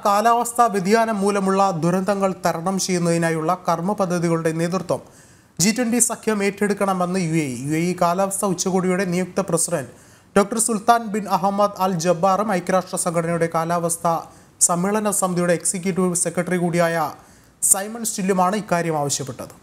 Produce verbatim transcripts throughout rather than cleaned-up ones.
കാലാവസ്ഥാ വ്യതിയാനം മൂലമുള്ള ദുരന്തങ്ങൾ തരണം ചെയ്യുന്നതിനായുള്ള കർമ്മപദ്ധതികളുടെ നേതൃത്വം ജി ട്വന്റി സഖ്യം ഏറ്റെടുക്കണമെന്ന് U A E U A E കാലാവസ്ഥാ ഉച്ചകോടിയുടെ നിയുക്ത president doctor Sultan bin Ahmed Al ജബ്ബാറും ഐക്യരാഷ്ട്ര സംഘടനയുടെ കാലാവസ്ഥാ സമ്മേളന സമിതിയുടെ എക്സിക്യൂട്ടീവ് സെക്രട്ടറി കൂടിയായ സൈമൺ സ്റ്റില്ലുമാണ് ഇക്കാര്യം ആവശ്യപ്പെട്ടത്.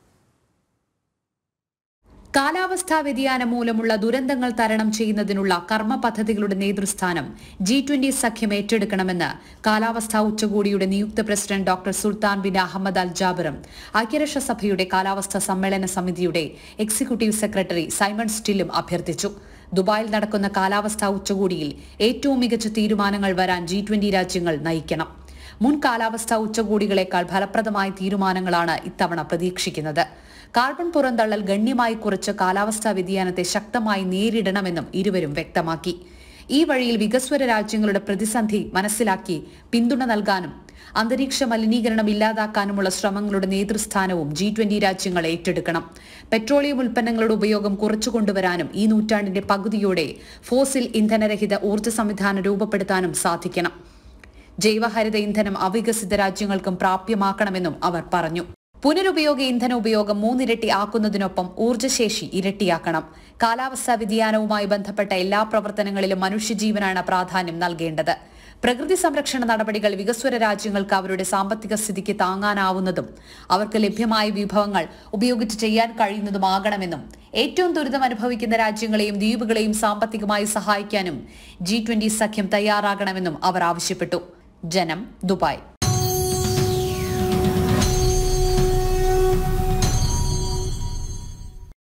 കാലാവസ്ഥാ വ്യതിയാനം മൂലമുള്ള ദുരന്തങ്ങൾ തരണം ചെയ്യുന്നതിനുള്ള കർമ്മ പദ്ധതികളുടെ നേതൃസ്ഥാനം ജി ട്വന്റി സഖ്യം ഏറ്റെടുക്കണമെന്ന് കാലാവസ്ഥാ ഉച്ചകോടിയുടെ നിയുക്ത president doctor Sultan bin Ahmed Al ജാബറും ഐക്യരാഷ്ട്രസഭയുടെ കാലാവസ്ഥാ സമ്മേളന സമിതിയുടെ എക്സിക്യൂട്ടീവ് സെക്രട്ടറി സൈമൺ സ്റ്റില്ലും അഭ്യർത്ഥിച്ചു. ദുബായിൽ നടക്കുന്ന കാലാവസ്ഥാ ഉച്ചകോടിയിൽ ഏറ്റവും മികച്ച തീരുമാനങ്ങൾ വരാൻ ജി ട്വന്റി രാജ്യങ്ങൾ നയിക്കണം. മുൻ കാലാവസ്ഥാ ഉച്ചകോടികളെക്കാൾ ഫലപ്രദമായ തീരുമാനങ്ങളാണ് ഇത്തവണ പ്രതീക്ഷിക്കുന്നത്. കാർബൺ പുറന്തള്ളൽ ഗണ്യമായി കുറച്ച് കാലാവസ്ഥാ വ്യതിയാനത്തെ ശക്തമായി നേരിടണമെന്നും ഇരുവരും വ്യക്തമാക്കി. ഈ വഴിയിൽ വികസ്വര രാജ്യങ്ങളുടെ പ്രതിസന്ധി മനസ്സിലാക്കി പിന്തുണ നൽകാനും അന്തരീക്ഷ മലിനീകരണം ഇല്ലാതാക്കാനുമുള്ള ശ്രമങ്ങളുടെ നേതൃസ്ഥാനവും ജി ട്വന്റി രാജ്യങ്ങൾ ഏറ്റെടുക്കണം. പെട്രോളിയം ഉൽപ്പന്നങ്ങളുടെ ഉപയോഗം കുറച്ചുകൊണ്ടുവരാനും ഈ നൂറ്റാണ്ടിന്റെ പകുതിയോടെ ഫോസിൽ ഇന്ധനരഹിത ഊർജ്ജ സംവിധാനം രൂപപ്പെടുത്താനും സാധിക്കണം. ജൈവഹരിത ഇന്ധനം അവികസിത രാജ്യങ്ങൾക്കും പ്രാപ്യമാക്കണമെന്നും അവർ പറഞ്ഞു. പുനരുപയോഗ ഇന്ധന ഉപയോഗം മൂന്നിരട്ടി ആക്കുന്നതിനൊപ്പം ഊർജ്ജശേഷി ഇരട്ടിയാക്കണം. കാലാവസ്ഥാ വ്യതിയാനവുമായി ബന്ധപ്പെട്ട എല്ലാ പ്രവർത്തനങ്ങളിലും മനുഷ്യജീവനാണ് പ്രാധാന്യം നൽകേണ്ടത്. പ്രകൃതി സംരക്ഷണ നടപടികൾ വികസ്വര രാജ്യങ്ങൾക്ക് അവരുടെ സാമ്പത്തിക സ്ഥിതിക്ക് താങ്ങാനാവുന്നതും അവർക്ക് ലഭ്യമായ വിഭവങ്ങൾ ഉപയോഗിച്ച് ചെയ്യാൻ കഴിയുന്നതുമാകണമെന്നും ഏറ്റവും ദുരിതം അനുഭവിക്കുന്ന രാജ്യങ്ങളെയും ദ്വീപുകളെയും സാമ്പത്തികമായി സഹായിക്കാനും ജി ട്വന്റി സഖ്യം തയ്യാറാകണമെന്നും അവർ ആവശ്യപ്പെട്ടു. ജനം, ദുബായ്.